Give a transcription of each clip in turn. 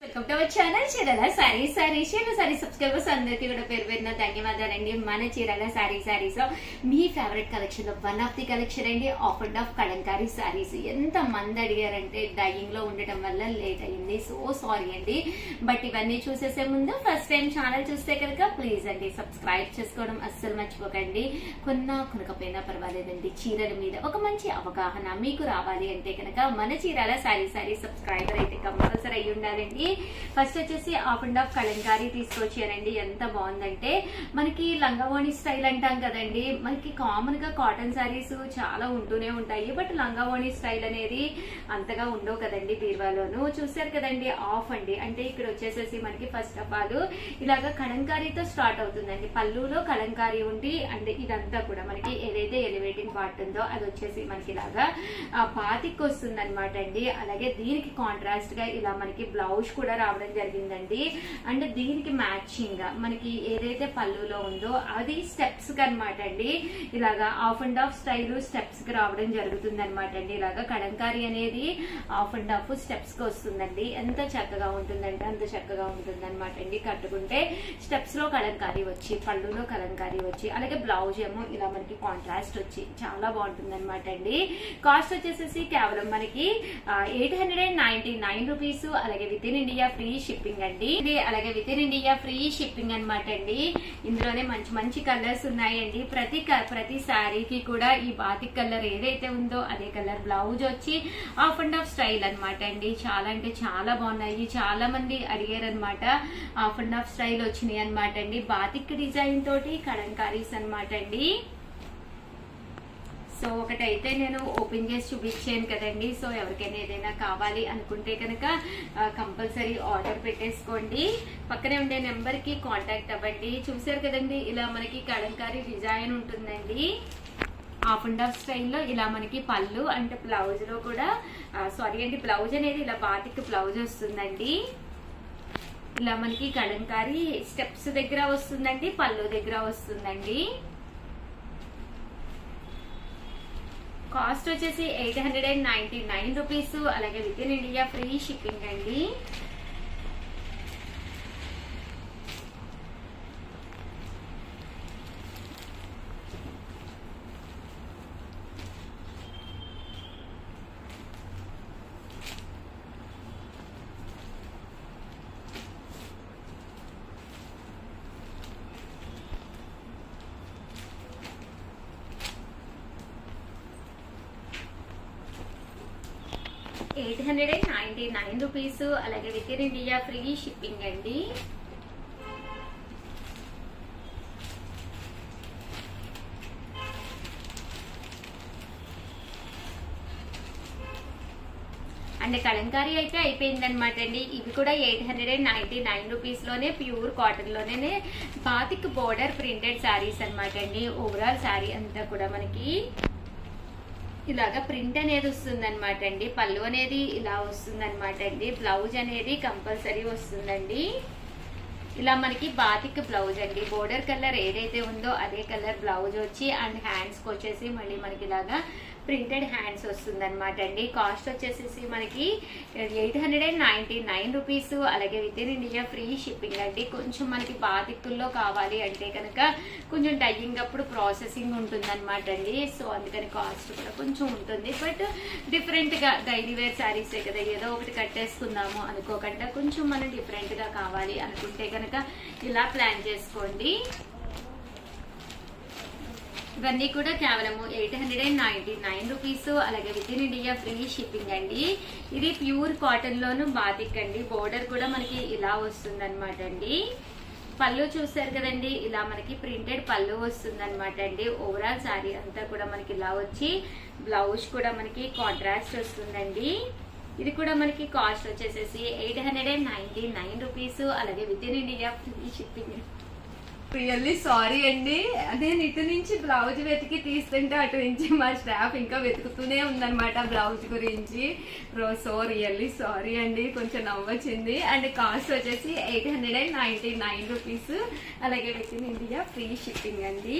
Welcome to our channel Chirala sari subscribers అందరికీ కూడా పేరు పేరున ధన్యవాదాలండి. మన చీరాల సారీస్ లో మీ ఫేవరెట్ కలెక్షన్ లో వన్ ఆఫ్ ది కలెక్షన్ అండి, half and half Kalamkari saris. ఎంత మంది అడిగారంటే డైయింగ్ లో ఉండటం వల్ల లేట్ అయింది, సో సారీ అండి. బట్ ఇవన్నీ చూసేసే ముందు ఫస్ట్ టైం ఛానల్ చూస్తే కనుక ప్లీజ్ అండి సబ్స్క్రైబ్ చేసుకోవడం అస్సలు మర్చిపోకండి. కొనకపోయినా పర్వాలేదండి, చీరల మీద ఒక మంచి అవగాహన మీకు రావాలి అంటే కనుక మన చీరాల సారీ సబ్స్క్రైబర్ అయితే కంపల్సరీ అయ్యి ఉండాలండి. ఫస్ట్ వచ్చేసి ఆఫ్ అండ్ ఆఫ్ కలంకారీ తీసుకొచ్చానండి. ఎంత బాగుందంటే మనకి లంగావోణి స్టైల్ అంటాం కదండి, మనకి కామన్ గా కాటన్ సారీస్ చాలా ఉంటూనే ఉంటాయి, బట్ లంగావోణి స్టైల్ అనేది అంతగా ఉండవు కదండి బీర్వాలోను. చూసారు కదండి ఆఫ్ అండి, అంటే ఇక్కడ వచ్చేసేసి మనకి ఫస్ట్ ఆఫ్ ఆల్ ఇలాగా కలంకారీతో స్టార్ట్ అవుతుందండి. పళ్ళులో కలంకారీ ఉండి అంటే ఇదంతా కూడా మనకి ఏదైతే ఎలివేటింగ్ పార్ట్ ఉందో అది వచ్చేసి మనకి ఇలాగా బాతిక్ వస్తుంది అనమాట అండి. అలాగే దీనికి కాంట్రాస్ట్ గా ఇలా మనకి బ్లౌజ్ కూడా రావడం జరిగిందండి. అండ్ దీనికి మ్యాచింగ్ గా మనకి ఏదైతే పళ్ళులో ఉందో అది స్టెప్స్ కి అనమాట అండి. ఇలాగా half and half style steps కి రావడం జరుగుతుంది అనమాట అండి. ఇలాగా కలంకారీ అనేది ఆఫ్ అండ్ ఆఫ్ స్టెప్స్ కి వస్తుందండి. ఎంత చక్కగా ఉంటుందంటే అంత చక్కగా ఉంటుంది అనమాట అండి. కట్టుకుంటే స్టెప్స్ లో కలంకారీ వచ్చి పళ్ళులో కలంకారీ వచ్చి అలాగే బ్లౌజ్ ఏమో ఇలా మనకి కాంట్రాస్ట్ వచ్చి చాలా బాగుంటుంది అనమాట అండి. కాస్ట్ వచ్చేసేసి కేవలం మనకి 899 రూపీస్. అలాగే within India free shipping అండి. అలాగే within India free shipping అనమాట అండి. ఇందులోనే మంచి మంచి కలర్స్ ఉన్నాయండి. ప్రతి శారీకి కూడా ఈ బాతిక్ కలర్ ఏదైతే ఉందో అదే కలర్ బ్లౌజ్ వచ్చి ఆఫ్ అండ్ ఆఫ్ స్టైల్ అనమాట అండి. చాలా అంటే చాలా బాగున్నాయి, చాలా మంది అడిగారు అనమాట. ఆఫ్ అండ్ ఆఫ్ స్టైల్ వచ్చినాయి అనమాట అండి. బాతిక్ డిజైన్ తోటి కలంకారీస్ అనమాట అండి. సో ఒకటైతే నేను ఓపెన్ చేసి చూపించాను కదండి. సో ఎవరికైనా ఏదైనా కావాలి అనుకుంటే కనుక కంపల్సరీ ఆర్డర్ పెట్టేసుకోండి. పక్కనే ఉండే నెంబర్ కి కాంటాక్ట్ అవ్వండి. చూసారు కదండి ఇలా మనకి కలంకారీ డిజైన్ ఉంటుందండి. ఆఫ్ అండ్ ఆఫ్ స్టైల్లో ఇలా మనకి పళ్ళు అంటే బ్లౌజ్ లో కూడా బ్లౌజ్ అనేది ఇలా బాతిక్ బ్లౌజ్ వస్తుందండి. ఇలా మనకి కలంకారీ స్టెప్స్ దగ్గర వస్తుందండి, పళ్ళు దగ్గర వస్తుందండి. కాస్ట్ వచ్చేసి 899 రూపీస్. అలాగే within India free shipping అండి. $899 రూపీస్. అలాగే within India free shipping అండి. అండ్ కలంకారీ అయితే అయిపోయింది అనమాట అండి. ఇవి కూడా 899 రూపీస్ లోనే ప్యూర్ కాటన్ లోనే బాతిక్ బోర్డర్ ప్రింటెడ్ శారీస్ అనమాట అండి. ఓవరాల్ శారీ అంతా కూడా మనకి ఇలాగా ప్రింట్ అనేది వస్తుంది అనమాట అండి. పళ్ళు అనేది ఇలా వస్తుంది అనమాట అండి. బ్లౌజ్ అనేది కంపల్సరీ వస్తుందండి. ఇలా మనకి బాతిక్ బ్లౌజ్ అండి. బోర్డర్ కలర్ ఏదైతే ఉందో అదే కలర్ బ్లౌజ్ వచ్చి అండ్ హ్యాండ్స్ కి వచ్చేసి మళ్ళీ మనకి ఇలాగా ప్రింటెడ్ హ్యాండ్స్ వస్తుంది అనమాట అండి. కాస్ట్ వచ్చేసి మనకి 899 రూపీస్. అలాగే within India free shipping అండి. కొంచెం మనకి బాతిక్కుల్లో కావాలి అంటే కనుక కొంచెం డైయింగ్ అప్పుడు ప్రాసెసింగ్ ఉంటుంది అనమాట అండి. సో అందుకని కాస్ట్ కూడా కొంచెం ఉంటుంది. బట్ డిఫరెంట్ గా డైలీ వేర్ శారీసే కదా, ఏదో ఒకటి కట్టేసుకుందాము అనుకోకుండా కొంచెం మనం డిఫరెంట్ గా కావాలి అనుకుంటే కనుక ఇలా ప్లాన్ చేసుకోండి. ఇవన్నీ కూడా కేవలం 899 రూపీస్. అలాగే within India free shipping అండి. ఇది ప్యూర్ కాటన్ లోను బాతిక్ అండి. బోర్డర్ కూడా మనకి ఇలా వస్తుంది అనమాట అండి. పళ్ళు చూసారు కదండి, ఇలా మనకి ప్రింటెడ్ పళ్ళు వస్తుంది అనమాట అండి. ఓవరాల్ శారీ అంతా కూడా మనకి ఇలా వచ్చి బ్లౌజ్ కూడా మనకి కాంట్రాస్ట్ వస్తుందండి. ఇది కూడా మనకి కాస్ట్ వచ్చేసేసి 899 రూపీస్. అలాగే within India free shipping. Really sorry అండి, నేను ఇటు నుంచి బ్లౌజ్ వెతికి తీస్తుంటే అటు నుంచి మా స్టాఫ్ ఇంకా వెతుకుతూనే ఉందన్నమాట బ్లౌజ్ గురించి. సో రియల్లీ సారీ అండి, కొంచెం నవ్వొచ్చింది. అండ్ కాస్ట్ వచ్చేసి 899 రూపీస్. అలాగే within India free shipping అండి.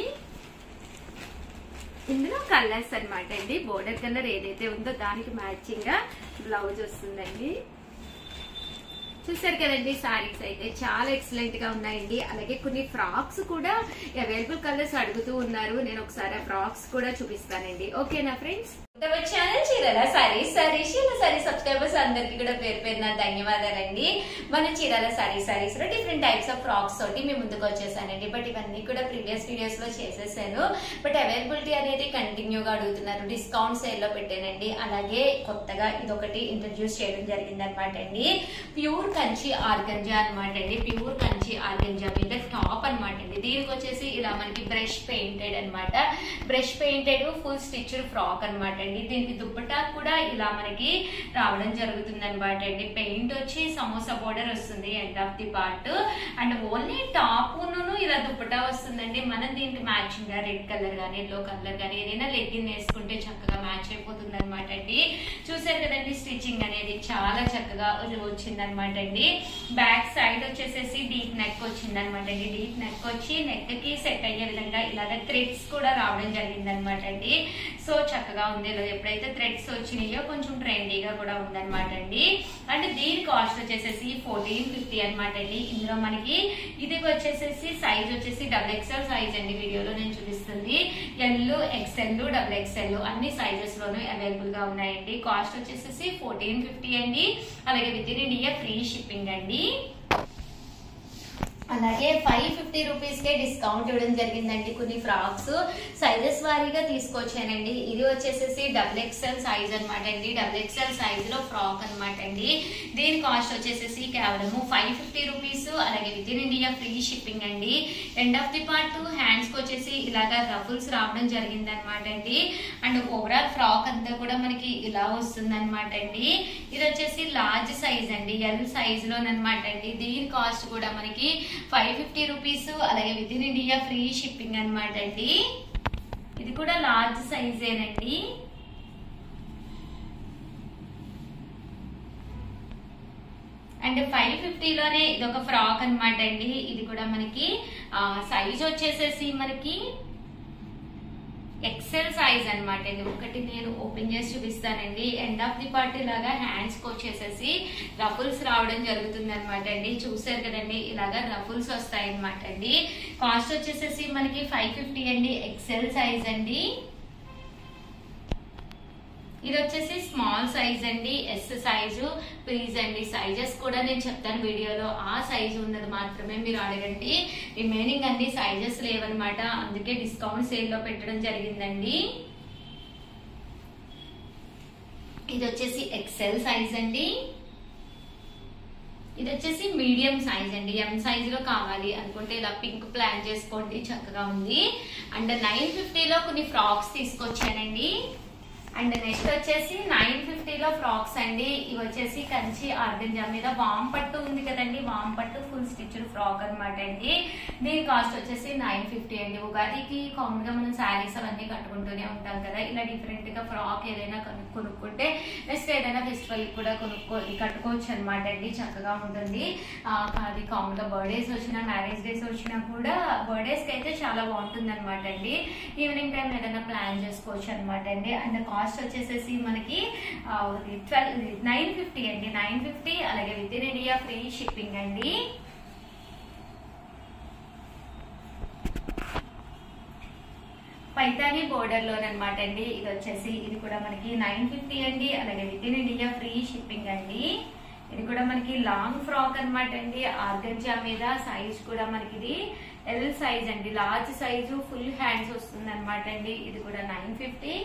ఇందులో కలర్స్ అనమాట అండి. బోర్డర్ కలర్ ఏదైతే ఉందో దానికి మ్యాచింగ్ గా బ్లౌజ్ వస్తుందండి. చూసారు కదండి, సారీస్ అయితే చాలా ఎక్సలెంట్ గా ఉన్నాయండి. అలాగే కొన్ని ఫ్రాక్స్ కూడా అవైలబుల్ కలర్స్ అడుగుతూ ఉన్నారు. నేను ఒకసారి ఆ ఫ్రాక్స్ కూడా చూపిస్తానండి. ఓకేనా friends? Channel Chirala saris subscribers అందరికి కూడా పేరు పేరున ధన్యవాదాలండి. మన చీరాల సారీస్ లో డిఫరెంట్ టైప్స్ ఆఫ్ ఫ్రాక్స్ తోటి మేము ముందుకు వచ్చేసానండి. బట్ ఇవన్నీ కూడా ప్రీవియస్ వీడియోస్ లో చేసేసాను. బట్ అవైలబిలిటీ అనేది కంటిన్యూగా అడుగుతున్నారు. డిస్కౌంట్ సేల్ లో పెట్టానండి. అలాగే కొత్తగా ఇదొకటి ఇంట్రడ్యూస్ చేయడం జరిగింది అనమాట అండి. ప్యూర్ కంచి ఆర్గంజా అనమాట అండి. ప్యూర్ కంచి ఆర్గంజా మీద టాప్ అనమాట అండి. దీనికి వచ్చేసి ఇలా మనకి బ్రష్ పెయింటెడ్ అనమాట. Brush painted full stitched frock అనమాట అండి. దీనికి దుప్పటా కూడా ఇలా మనకి రావడం జరుగుతుంది అనమాట అండి. పెయింట్ వచ్చి సమోసా బోర్డర్ వస్తుంది end of the part. And only top ఇలా దుప్పటా వస్తుందండి. మనం దీనికి మ్యాచింగ్ గా రెడ్ కలర్ గానీ ఎల్లో కలర్ గానీ ఏదైనా లెగ్గిన్ వేసుకుంటే చక్కగా మ్యాచ్ అయిపోతుంది అనమాట అండి. చూసారు కదండి, స్టిచ్చింగ్ అనేది చాలా చక్కగా వచ్చింది అనమాట అండి. బ్యాక్ సైడ్ వచ్చేసేసి డీప్ నెక్ వచ్చింది అనమాట అండి. డీప్ నెక్ వచ్చి నెక్ కి సెట్ అయ్యే విధంగా ఇలాగ థ్రెడ్స్ కూడా రావడం జరిగింది అనమాట అండి. సో చక్కగా ఉంది. ఎప్పుడైతే థ్రెడ్స్ వచ్చినాయో కొంచెం ట్రెండీగా కూడా ఉందన్నమాట అండి. అండ్ దీని కాస్ట్ వచ్చేసేసి 1450 అనమాట అండి. ఇందులో మనకి ఇది వచ్చేసేసి సైజ్ వచ్చేసి XXL సైజ్ అండి. వీడియోలో నేను చూపిస్తుంది ఎల్, XL, XXL అన్ని సైజెస్ లోనూ అవైలబుల్ గా ఉన్నాయండి. కాస్ట్ వచ్చేసేసి 1450 అండి. అలాగే within India free shipping అండి. అలాగే 550 రూపీస్ కే డిస్కౌంట్ ఇవ్వడం జరిగిందండి. కొన్ని ఫ్రాక్స్ సైజెస్ వారీగా తీసుకొచ్చానండి. ఇది వచ్చేసేసి XXL సైజ్ అనమాట అండి. XXL సైజ్ లో ఫ్రాక్ అనమాట అండి. దీని కాస్ట్ వచ్చేసేసి కేవలము 550 రూపీస్. అలాగే within India free shipping అండి. End of the part hands కి వచ్చేసి ఇలాగా రఫుల్స్ రావడం జరిగింది అనమాట అండి. అండ్ ఓవరాల్ ఫ్రాక్ అంతా కూడా మనకి ఇలా వస్తుంది అనమాట అండి. ఇది వచ్చేసి లార్జ్ సైజ్ అండి, ఎల్ సైజ్ లోనమాట అండి. దీని కాస్ట్ కూడా మనకి 550 రూపీస్. అలాగే within India free shipping అనమాట అండి. ఇది కూడా లార్జ్ సైజేనండి. అండ్ 550 లోనే ఇది ఒక ఫ్రాక్ అనమాట అండి. ఇది కూడా మనకి సైజ్ వచ్చేసేసి మనకి XL సైజ్ అనమాట అండి. ఒకటి నేను ఓపెన్ చేసి చూపిస్తానండి. ఎండ్ ఆఫ్ ది పార్ట్ ఇలాగా హ్యాండ్స్ కి వచ్చేసేసి రఫుల్స్ రావడం జరుగుతుంది అనమాట అండి. చూసారు కదండి, ఇలాగా రఫుల్స్ వస్తాయి అనమాట అండి. కాస్ట్ వచ్చేసేసి మనకి 550 అండి. XL సైజ్ అండి. ఇది వచ్చేసి స్మాల్ సైజ్ అండి. S సైజు ప్లీజ్ అండి. సైజెస్ కూడా నేను చెప్తాను వీడియోలో. ఆ సైజు ఉన్నది మాత్రమే మీరు అడగండి. రిమైనింగ్ అన్ని సైజెస్ లేవన్నమాట. అందుకే డిస్కౌంట్ సేల్ లో పెట్టడం జరిగిందండి. ఇది వచ్చేసి XL సైజ్ అండి. ఇది వచ్చేసి మీడియం సైజ్ అండి. M సైజ్ లో కావాలి అనుకుంటే ఇలా పింక్ ప్లాన్ చేసుకోండి, చక్కగా ఉంది. అండ్ 950 లో కొన్ని ఫ్రాక్స్ తీసుకొచ్చానండి. అండ్ నెక్స్ట్ వచ్చేసి 950 లో ఫ్రాక్స్ అండి. ఇవి వచ్చేసి కంచి ఆర్గంజా మీద వామ్ పట్టు ఉంది కదండి, వామ్ పట్టు ఫుల్ స్టిచ్డ్ ఫ్రాక్ అనమాట అండి. దీని కాస్ట్ వచ్చేసి 950 అండి. ఉగాదికి కామన్ గా మనం శారీస్ అవన్నీ కట్టుకుంటూనే ఉంటాం కదా. ఇలా డిఫరెంట్ గా ఫ్రాక్ ఏదైనా కొనుక్కుంటే నెక్స్ట్ ఏదైనా ఫెస్టివల్ కూడా కట్టుకోవచ్చు అనమాట అండి. చక్కగా ఉంటుంది. అది కామన్ గా బర్త్డేస్ వచ్చినా మ్యారేజ్ డేస్ వచ్చినా కూడా బర్త్డేస్ కి అయితే చాలా బాగుంటుంది అనమాట అండి. ఈవినింగ్ టైం ఏదైనా ప్లాన్ చేసుకోవచ్చు అనమాట అండి. అండ్ కాస్ట్ వచ్చేసేసి మనకి 950 అండి. 950 అలాగే within India free shipping అండి. పైతాని బోర్డర్ లోనమాట అండి. ఇది వచ్చేసి ఇది కూడా మనకి 950 అండి. అలాగే within India free shipping అండి. ఇది కూడా మనకి లాంగ్ ఫ్రాక్ అనమాట అండి. ఆర్గంజా మీద సైజ్ కూడా మనకి ఇది ఎల్ సైజ్ అండి. లార్జ్ సైజు ఫుల్ హ్యాండ్స్ వస్తుంది అనమాట అండి. ఇది కూడా 950.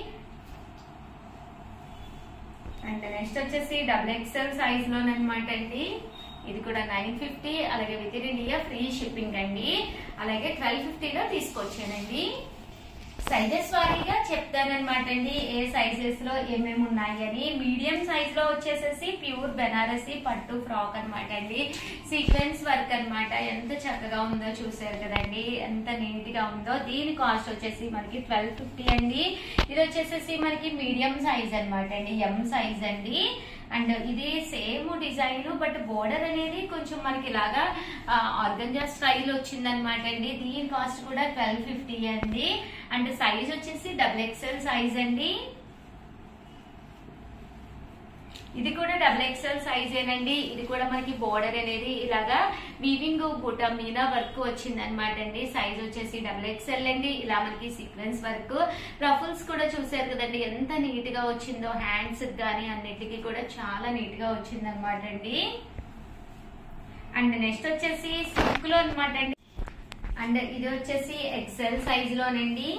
అండ్ నెక్స్ట్ వచ్చేసి XXL సైజ్ లోనమాట అండి. ఇది కూడా 950. అలాగే within India free shipping అండి. అలాగే 1250 లో తీసుకొచ్చానండి. సైజెస్ వారీగా చెప్తానమాట అండి, ఏ సైజెస్ లో ఏమేమి ఉన్నాయి అని. మీడియం సైజ్ లో వచ్చేసేసి ప్యూర్ బెనారసీ పట్టు ఫ్రాక్ అనమాట అండి. సీక్వెన్స్ వర్క్ అనమాట. ఎంత చక్కగా ఉందో చూసారు కదండి, ఎంత నీట్ గా ఉందో. దీని కాస్ట్ వచ్చేసి మనకి 1250 అండి. ఇది వచ్చేసేసి మనకి మీడియం సైజ్ అనమాట అండి, M సైజ్ అండి. అండ్ ఇది సేమ్ డిజైన్ బట్ బోర్డర్ అనేది కొంచెం మనకి ఇలాగా ఆర్గంజా స్టైల్ వచ్చింది అనమాట అండి. దీని కాస్ట్ కూడా 1250 అండి. అండ్ సైజ్ వచ్చేసి XXL సైజ్ అండి. ఇది కూడా XXL సైజేనండి. ఇది కూడా మనకి బోర్డర్ అనేది ఇలాగా వీవింగ్ బుట్ట మీద వర్క్ వచ్చింది అనమాట అండి. సైజ్ వచ్చేసి XXL అండి. ఇలా మనకి సీక్వెన్స్ వర్క్, రఫుల్స్ కూడా చూసారు కదండి ఎంత నీట్ గా వచ్చిందో. హ్యాండ్స్ గానీ అన్నిటికీ కూడా చాలా నీట్ గా వచ్చింది అనమాట అండి. అండ్ నెక్స్ట్ వచ్చేసి సిల్క్ లో అనమాట అండి. అండ్ ఇది వచ్చేసి XL సైజ్ లోనండి.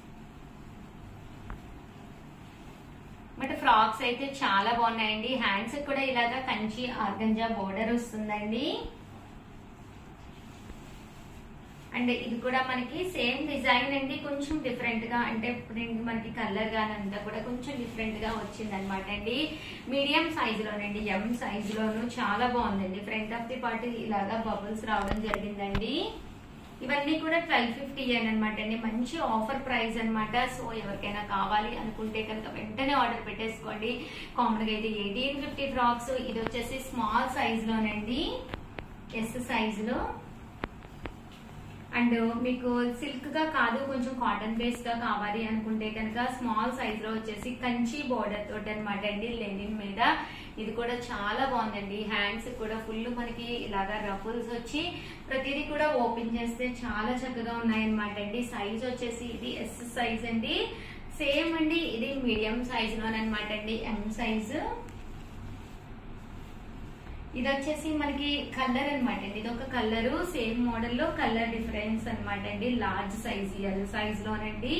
బట్ ఫ్రాక్స్ అయితే చాలా బాగున్నాయండి. హ్యాండ్స్ కూడా ఇలాగా కంచి ఆర్గంజా బోర్డర్ వస్తుందండి. అండ్ ఇది కూడా మనకి సేమ్ డిజైన్ అండి, కొంచెం డిఫరెంట్ గా, అంటే ప్రింట్ మనకి కలర్ గాని అంతా కూడా కొంచెం డిఫరెంట్ గా వచ్చింది అనమాట అండి. మీడియం సైజ్ లోనండి, M సైజ్ లోను చాలా బాగుందండి. ఫ్రంట్ ఆఫ్ ది పార్ట్ ఇలాగా బబుల్స్ రావడం జరిగిందండి. ఇవన్నీ కూడా 1250 అనమాట అండి. మంచి ఆఫర్ ప్రైస్ అనమాట. సో ఎవరికైనా కావాలి అనుకుంటే కనుక వెంటనే ఆర్డర్ పెట్టేసుకోండి. కామన్ గా అయితే 1850 ఫ్రాక్స్. ఇది వచ్చేసి స్మాల్ సైజ్ లోనండి, S సైజ్ లో. అండ్ మీకు సిల్క్ గా కాదు, కొంచెం కాటన్ బేస్ గా కావాలి అనుకుంటే కనుక స్మాల్ సైజ్ లో వచ్చేసి కంచి బోర్డర్ తోటి అనమాట అండి, లెనిన్ మీద. ఇది కూడా చాలా బాగుందండి. హ్యాండ్స్ కూడా ఫుల్ మనకి ఇలాగా రఫుల్స్ వచ్చి ప్రతిదీ కూడా ఓపెన్ చేస్తే చాలా చక్కగా ఉన్నాయన్నమాట అండి. సైజ్ వచ్చేసి ఇది S సైజ్ అండి. సేమ్ అండి, ఇది మీడియం సైజ్ లోనమాట అండి, M సైజు. ఇది వచ్చేసి మనకి కలర్ అనమాట అండి. ఇది ఒక కలర్, సేమ్ మోడల్ లో కలర్ డిఫరెన్స్ అనమాట అండి. లార్జ్ సైజ్ L సైజ్ లోనండి.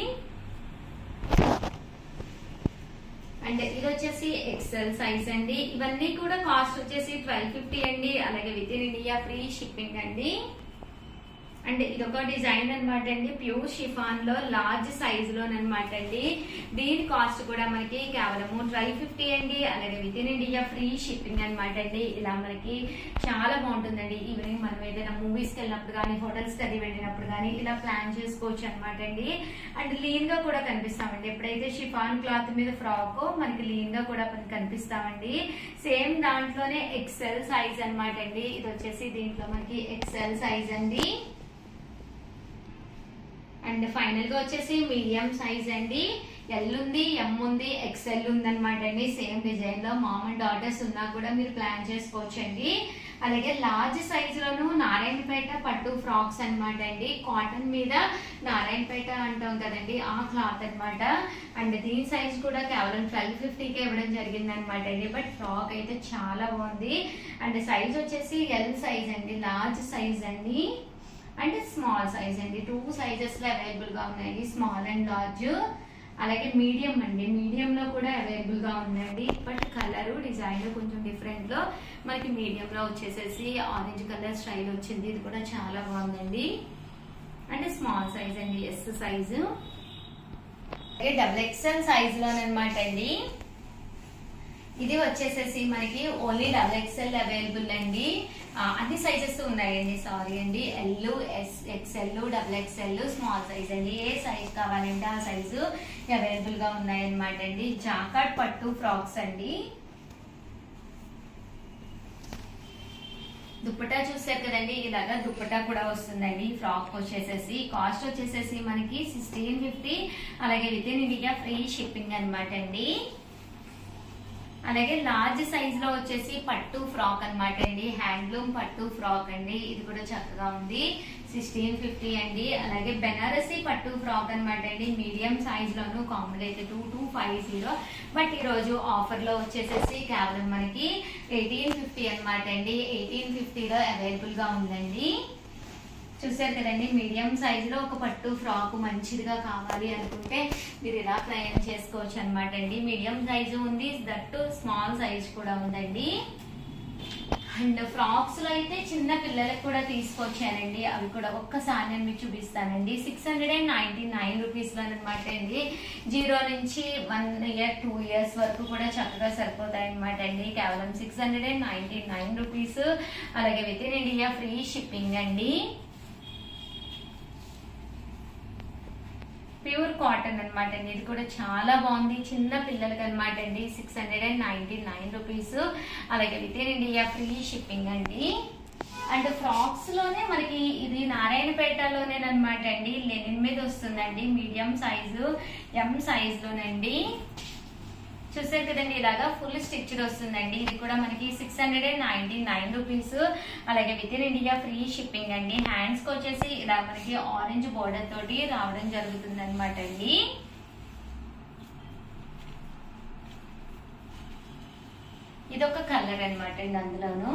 అండ్ ఇది వచ్చేసి XL సైజ్ అండి. ఇవన్నీ కూడా కాస్ట్ వచ్చేసి 1250 అండి. అలాగే within India free shipping అండి. అండ్ ఇదొక డిజైన్ అనమాట అండి, ప్యూర్ షిఫాన్ లో లార్జ్ సైజ్ లోనమాట అండి. దీని కాస్ట్ కూడా మనకి కేవలం 1250 అండి. అలాగే within India free shipping అనమాట అండి. ఇలా మనకి చాలా బాగుంటుందండి. ఈవినింగ్ మనం ఏదైనా మూవీస్ కి వెళ్ళినప్పుడు కానీ, హోటల్స్ కి అది వెళ్ళినప్పుడు కానీ ఇలా ప్లాన్ చేసుకోవచ్చు అనమాట అండి. అండ్ లీన్ గా కూడా కనిపిస్తామండి. ఎప్పుడైతే షిఫాన్ క్లాత్ మీద ఫ్రాక్ మనకి లీన్ గా కూడా కనిపిస్తామండి. సేమ్ దాంట్లోనే XL సైజ్ అనమాట అండి. ఇది వచ్చేసి దీంట్లో మనకి XL సైజ్ అండి. అండ్ ఫైనల్ గా వచ్చేసి మీడియం సైజ్ అండి. L ఉంది, M ఉంది, XL ఉంది అనమాట అండి. సేమ్ డిజైన్ లో మామ్ అండ్ డాటర్స్ ఉన్నా కూడా మీరు ప్లాన్ చేసుకోవచ్చండి. అలాగే లార్జ్ సైజ్ లోను నారాయణపేట పట్టు ఫ్రాక్స్ అనమాట అండి. కాటన్ మీద నారాయణపేట అంటాం కదండి, ఆ క్లాత్ అనమాట. అండ్ దీని సైజ్ కూడా కేవలం 1250కే ఇవ్వడం జరిగింది అనమాట అండి. బట్ ఫ్రాక్ అయితే చాలా బాగుంది. అండ్ సైజ్ వచ్చేసి L సైజ్ అండి, లార్జ్ సైజ్ అండి. అండ్ స్మాల్ సైజ్ అండి. 2 సైజెస్ లో అవైలబుల్ గా ఉన్నాయి, స్మాల్ అండ్ లార్జ్. అలాగే మీడియం అండి, మీడియం లో కూడా అవైలబుల్ గా ఉందండి. బట్ కలర్ డిజైన్ కొంచెం డిఫరెంట్ లో మనకి మీడియం లో వచ్చేసేసి ఆరెంజ్ కలర్ స్టైల్ వచ్చింది. ఇది కూడా చాలా బాగుందండి. అంటే స్మాల్ సైజ్ అండి, S సైజు. అలాగే XXL సైజ్ లోనమాట అండి. ఇది వచ్చేసేసి మనకి ఓన్లీ XXL అవైలబుల్ అండి. అన్ని సైజెస్ ఉన్నాయండి, సారీ అండి. L, S, XL, XXL, small size అండి. ఏ సైజ్ కావాలంటే ఆ సైజు అవైలబుల్ గా ఉన్నాయన్నమాట అండి. జాకార్డ్ పట్టు ఫ్రాక్స్ అండి. దుప్పటా చూసారు కదండి, ఇలాగా దుప్పటా కూడా వస్తుందండి. ఫ్రాక్ వచ్చేసేసి కాస్ట్ వచ్చేసేసి మనకి 1650. అలాగే within India free shipping అనమాట అండి. అలాగే లార్జ్ సైజ్ లో వచ్చేసి పట్టు ఫ్రాక్ అనమాట అండి, హ్యాండ్లూమ్ పట్టు ఫ్రాక్ అండి. ఇది కూడా చక్కగా ఉంది, 1650 అండి. అలాగే బెనారసీ పట్టు ఫ్రాక్ అనమాట అండి, మీడియం సైజ్ లోను. కామన్ అయితే 2250. బట్ ఈ రోజు ఆఫర్ లో వచ్చేసేసి కేవలం మనకి 1850 అనమాట అండి. 1850లో అవైలబుల్ గా ఉందండి. చూసారు కదండి, మీడియం సైజ్ లో ఒక పట్టు ఫ్రాక్ మంచిదిగా కావాలి అనుకుంటే మీరు ఇలా ప్లాన్ చేసుకోవచ్చు అనమాట అండి. మీడియం సైజు ఉంది, దట్టు స్మాల్ సైజ్ కూడా ఉందండి. అండ్ ఫ్రాక్స్ లో అయితే చిన్న పిల్లలకు కూడా తీసుకొచ్చానండి. అవి కూడా ఒక్కసారి నేను మీకు చూపిస్తానండి. 699 రూపీస్ లో అనమాట అండి. 0 నుంచి 1 ఇయర్ 2 ఇయర్స్ వరకు కూడా చక్కగా సరిపోతాయి అనమాట అండి. కేవలం 699 రూపీస్. అలాగే within India free shipping అండి. ప్యూర్ కాటన్ అనమాట అండి. ఇది కూడా చాలా బాగుంది, చిన్న పిల్లలకి అనమాట అండి. 699 రూపీస్. అలాగే within India free shipping అండి. అండ్ ఫ్రాక్స్ లోనే మనకి ఇది నారాయణపేటలోనేనమాట అండి. లెనిన్ మీద వస్తుందండి, మీడియం సైజు, M సైజ్ లోనండి. చూసారు కదండి, ఇలాగా ఫుల్ స్టిచ్డ్ వస్తుందండి. ఇది కూడా మనకి 699 రూపీస్. అలాగే within India free shipping అండి. హ్యాండ్స్ కి వచ్చేసి ఇలా మనకి ఆరెంజ్ బోర్డర్ తోటి రావడం జరుగుతుంది అనమాట అండి. ఇదొక కలర్ అనమాట అండి. అందులోను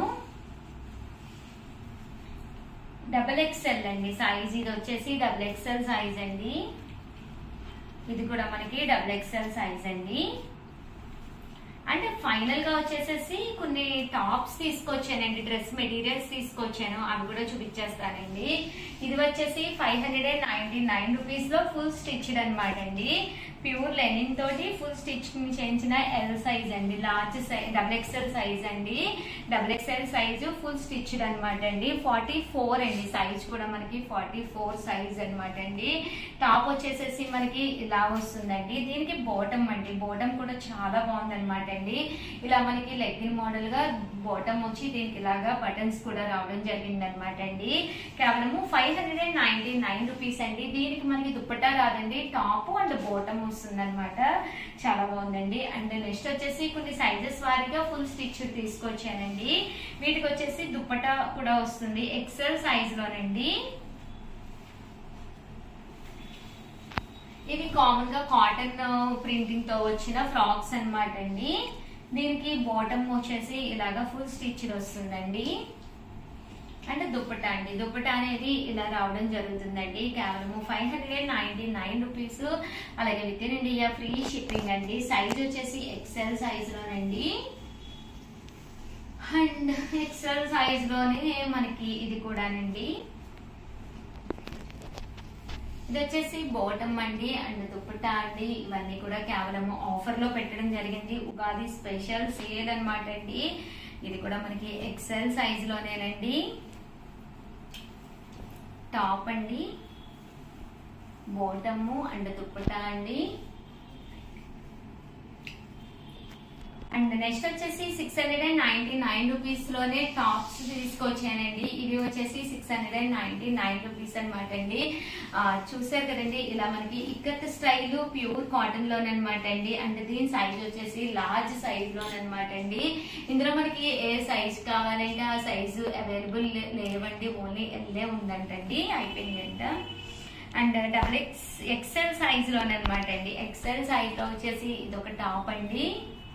XXL అండి సైజ్. ఇది వచ్చేసి XXL సైజ్ అండి. ఇది కూడా మనకి XXL సైజ్ అండి. అంటే ఫైనల్ గా వచ్చేసేసి కొన్ని టాప్స్ తీసుకొచ్చానండి, డ్రెస్ మెటీరియల్స్ తీసుకొచ్చాను, అవి కూడా చూపించేస్తానండి. ఇది వచ్చేసి 599 రూపీస్ లో ఫుల్ స్టిచ్డ్ అనమాట అండి. ప్యూర్ లెనిన్ తోటి ఫుల్ స్టిచ్ చేయించిన ఎల్ సైజ్ అండి. లార్జ్ సైజ్ XXL సైజ్ అండి. XXL సైజు ఫుల్ స్టిచ్డ్ అనమాట అండి. 44 అండి సైజ్ కూడా మనకి 44 సైజ్ అనమాట అండి. టాప్ వచ్చేసేసి మనకి ఇలా వస్తుందండి. దీనికి బాటమ్ అండి, బాటమ్ కూడా చాలా బాగుంది అనమాట అండి. ఇలా మనకి లెగ్గిన్ మోడల్ గా బాటమ్ వచ్చి దీనికి ఇలాగా బటన్స్ కూడా రావడం జరిగింది అనమాట అండి. కేవలము 599 రూపీస్ అండి. దీనికి మనకి దుప్పట్టా రాదండి, టాప్ అండ్ బాటమ్ వస్తుంది అనమాట. చాలా బాగుందండి. అండ్ నెక్స్ట్ వచ్చేసి కొన్ని సైజెస్ వారీగా ఫుల్ స్టిచ్ తీసుకొచ్చానండి. వీటికి వచ్చేసి దుప్పట్టా కూడా వస్తుంది XL సైజ్ లోనండి. ఇవి కామన్ గా కాటన్ ప్రింటింగ్ తో వచ్చిన ఫ్రాక్స్ అనమాట అండి. దీనికి బాటమ్ వచ్చేసి ఇలాగా ఫుల్ స్టిచ్ వస్తుందండి. అంటే దుప్పట్టా అండి, దుప్పట్టా అనేది ఇలా రావడం జరుగుతుందండి. కేవలము 599 రూపీస్. అలాగే within India free shipping అండి. సైజ్ వచ్చేసి XL సైజ్ లోనండి. అండ్ XL సైజ్ లోనే మనకి ఇది కూడానండి. ఇది వచ్చేసి బాటమ్ అండి అండ్ దుప్పట్టా అండి. ఇవన్నీ కూడా కేవలం ఆఫర్ లో పెట్టడం జరిగింది, ఉగాది స్పెషల్ సేల్ అనమాట అండి. ఇది కూడా మనకి XL సైజ్ లోనేనండి. టాప్ అండి, బాటమ్ అండ్ దుప్పట్టా అండి. అండ్ నెక్స్ట్ వచ్చేసి 699 రూపీస్ లోనే టాప్స్ తీసుకొచ్చానండి. ఇవి వచ్చేసి 699 రూపీస్ అనమాట అండి. చూసారు కదండి, ఇలా మనకి ఇక్కత్ స్టైల్ ప్యూర్ కాటన్ లోనమాట అండి. అండ్ దీని సైజ్ వచ్చేసి లార్జ్ సైజ్ లోనమాట అండి. ఇందులో మనకి ఏ సైజ్ కావాలంటే ఆ సైజు అవైలబుల్ లేవండి, ఓన్లీ ఎల్లే ఉందంటండి, అయిపోయిందంట. అండ్ XXL సైజ్ లోనమాట అండి. XL సైజ్ లో వచ్చేసి ఇదొక టాప్ అండి.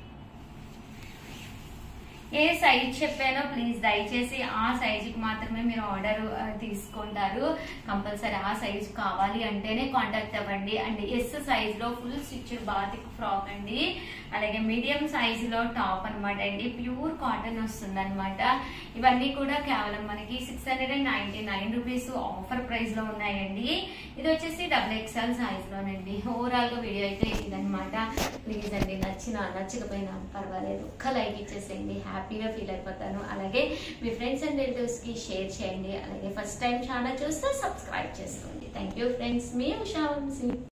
ఏ సైజ్ చెప్పానో ప్లీజ్ దయచేసి ఆ సైజుకి మాత్రమే మీరు ఆర్డర్ తీసుకుంటారు. కంపల్సరీ ఆ సైజు కావాలి అంటేనే కాంటాక్ట్ అవ్వండి. అండ్ ఎస్ సైజ్ లో ఫుల్ స్టిచ్డ్ బాతిక్ ఫ్రాక్ అండి. అలాగే మీడియం సైజ్ లో టాప్ అనమాట అండి. ప్యూర్ కాటన్ వస్తుంది అనమాట. ఇవన్నీ కూడా కేవలం మనకి 699 రూపీస్ ఆఫర్ ప్రైస్ లో ఉన్నాయండి. ఇది వచ్చేసి XXL సైజ్ లోనండి. ఓవరాల్ గా వీడియో అయితే ఇదనమాట. ప్లీజ్ అండి, నచ్చకపోయినా పర్వాలేదు, ఒక్క లైక్ ఇచ్చేసేయండి, హ్యాపీగా ఫీల్ అయిపోతాను. అలాగే మీ ఫ్రెండ్స్ అండ్ రిలేటివ్స్ కి షేర్ చేయండి. అలాగే ఫస్ట్ టైం ఛానల్ చూస్తే సబ్స్క్రైబ్ చేసుకోండి. థ్యాంక్ యూ ఫ్రెండ్స్, మీ ఉషా వంశీ.